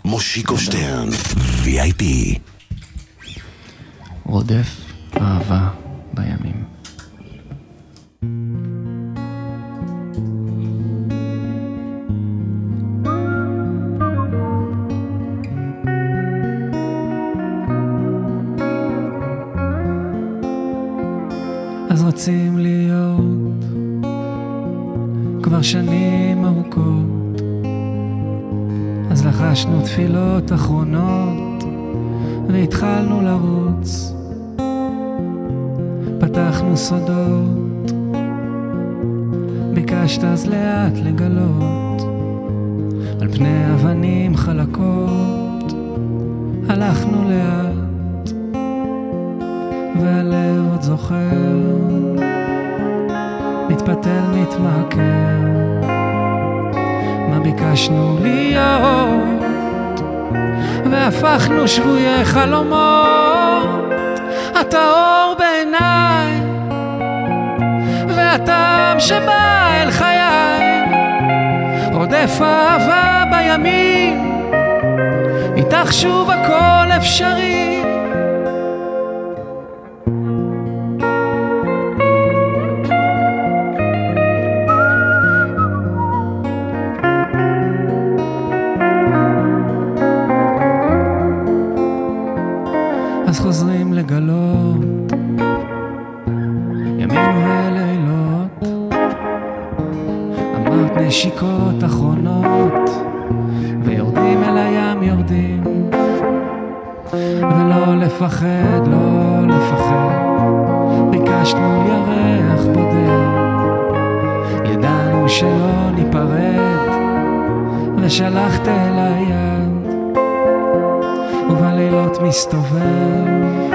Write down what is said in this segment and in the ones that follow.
מושיקו שטרן, VIP. רודף אהבה בימים. אז רוצים להיות כבר שנים ארוכות, אז לחשנו תפילות אחרונות והתחלנו לרוץ, פתחנו סודות, ביקשת אז לאט לגלות, על פני אבנים חלקות הלכנו לאט, והלב עוד זוכר, מתפתל מתמכר, מה ביקשנו להיות, והפכנו שבויי חלומות, אתה אור בעיניי, והטעם שבא אל חיי, רודף אהבה בימים, איתך שוב הכל אפשרי. אז חוזרים לגלות ימים ולילות, אמרת נשיקות אחרונות, ויורדים אל הים יורדים, ולא לפחד, לא לפחד, ביקשת מול ירח בודד, ידענו שלא ניפרד, ושלחת אל היד, ובלילות מסתובב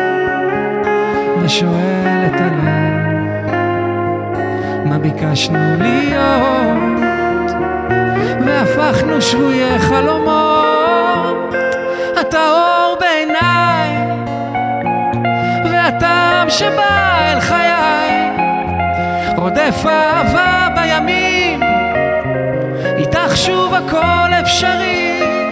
ושואל את הלב, מה ביקשנו להיות, והפכנו שבויי חלומות, אתה אור בעיניי, והטעם שבא אל חיי, רודף אהבה בימים, איתך שוב הכל אפשרי.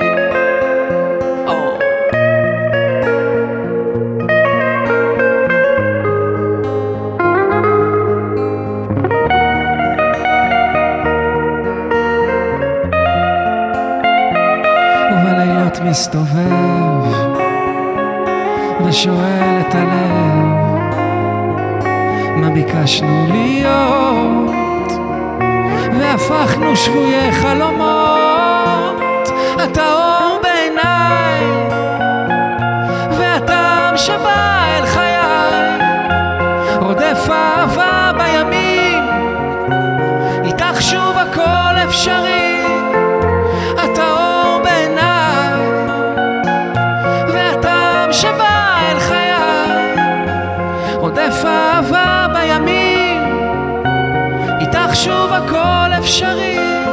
מסתובב ושואל את הלב, מה ביקשנו להיות, והפכנו שבויי חלומות, אתה אור בעיניי, והטעם שבא אל חיי, רודף אהבה בימים, איתך שוב הכל אפשרי, אתה אור בעיניי, שבא אל חיי, רודף אהבה בימים, איתך שוב הכל אפשרי.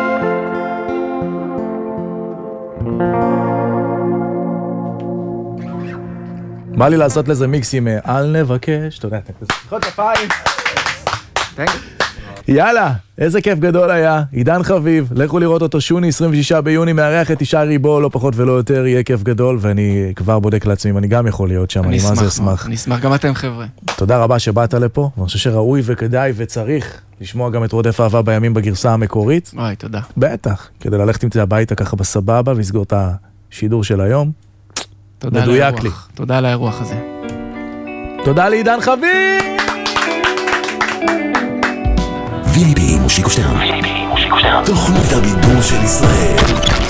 בא לי לעשות לזה מיקסים, אל נבקש, אתה יודע, חוד כפיים. יאללה, איזה כיף גדול היה, עידן חביב, לכו לראות אותו, שוני 26 ביוני, מארח את אישה ריבו, לא פחות ולא יותר, יהיה כיף גדול, ואני כבר בודק לעצמי, ואני גם יכול להיות שם, אני מה זה אשמח. אני אשמח, גם אתם חבר'ה. תודה רבה שבאת לפה, ואני חושב שראוי וכדאי וצריך לשמוע גם את רודף אהבה בימים בגרסה המקורית. וואי, תודה. בטח, כדי ללכת עם זה הביתה ככה בסבבה, ולסגור את השידור של היום. מדויק לי. תודה על האירוח הזה. תודה לעידן חביב! VIP מושיקו שטרן, תוכנית הבידור של ישראל.